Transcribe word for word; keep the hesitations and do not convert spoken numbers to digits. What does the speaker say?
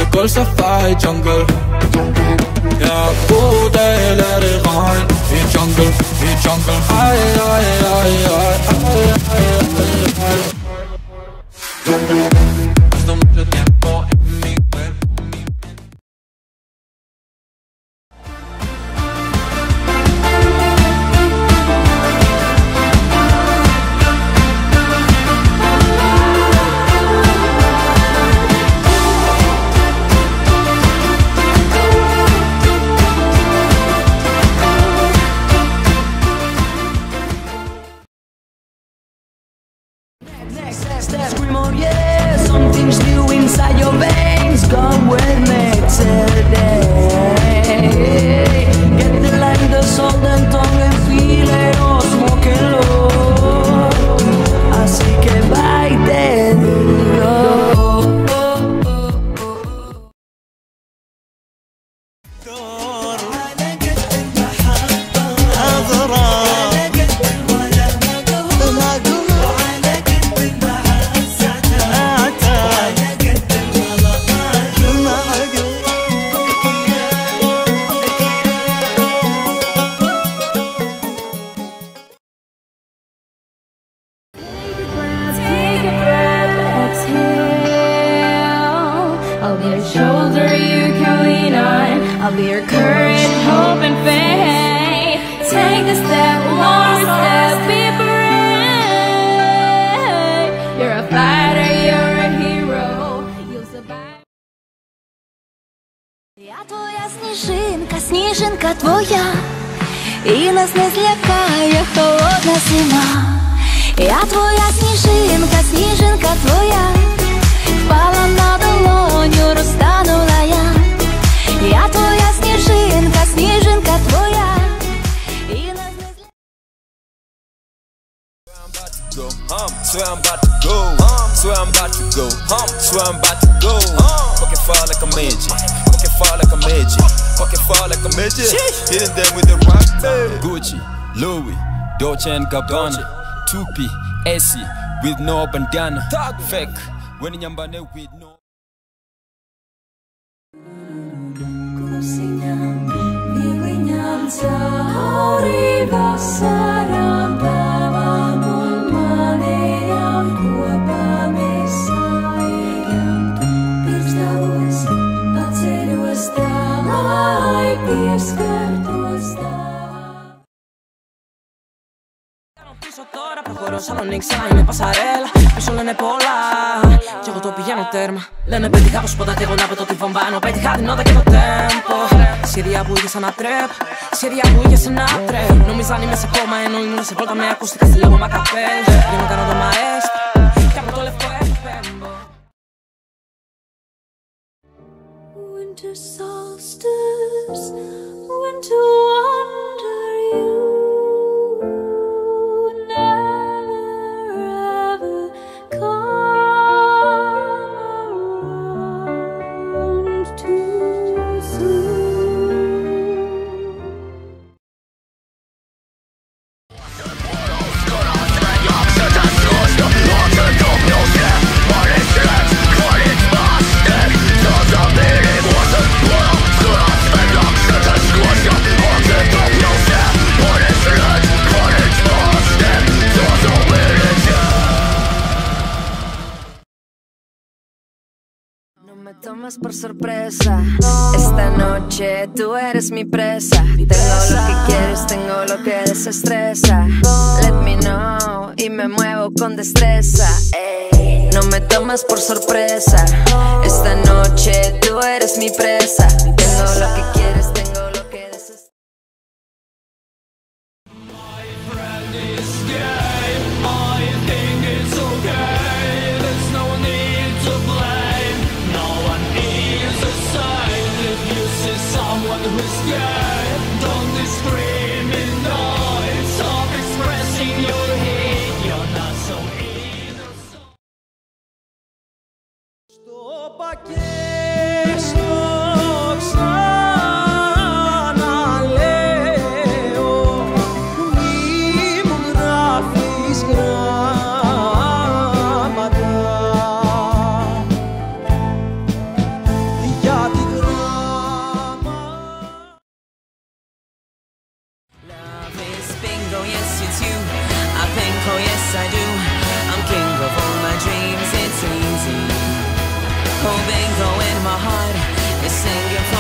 Typical safari jungle. Yeah, goed hele rein. In jungle, in jungle. Ay, ay, ay, ay, ay, ay, ay. Gasto mucho tiempo en mi cuerpo. Scream oh yeah, something's new inside your veins. Come with me today. Get the light, the salt and tongue and feel it all, smoke it low. Así que baile, I'll be your shoulder you can lean on. I'll be your courage, hope and faith. Take a step, one step, be brave. You're a fighter, you're a hero. You'll survive. Я твоя снежинка, снежинка твоя, и нас не злякає холодна зима. Я твоя снежинка, снежинка твоя, впала на долоню, розтанула я. Я твоя снежинка, снежинка твоя, и нас не злякає. Swear I'm about to go, swear I'm about to go, swear I'm about to go. Fucking fall like a midget, fucking fall like a midget, fucking fall like a midget. Hitting them with the rock. Gucci, Louis, Dolce and Gabbana, two P, S C with no bandana. Fake, when nyambane with no. Πίσω τώρα προχωρώ σαν ανοίξα, είμαι πασαρέλα. Πίσω λένε πολλά κι εγώ το πηγαίνω τέρμα. Λένε πέτυχα πως ποτέ εγώ να πετώ τη βαμβάνω. Πέτυχα την νότα και το τέμπο. Σχέδια που είχες ένα τρέπ, σχέδια που είχες ένα τρέπ. Νομίζαν είμαι σε κόμμα ενώ ήμουν σε βόλτα με ακουστικά στη λέγω μακαπέλ. Γίνω κάνω το μαέστρο κι από το λευκό εκπέμπω. Winter solstice, winter wonder, you never ever come around too soon. No me tomas por sorpresa. Esta noche tú eres mi presa. Tengo lo que quieres, tengo lo que desestresa. Let me know y me muevo con destreza. Ey. No me tomas por sorpresa. Esta noche tú eres mi presa. Tengo lo que quieres, tengo lo que desestresa. My friend is gay. I think it's okay. There's no need to blame. No one is the same. If you see someone who's gay, don't discriminate. Stop expressing your hate. You're not so innocent. Στο πακέτο ξαναλέω, μη μου γράφεις γράμματα, my heart is singing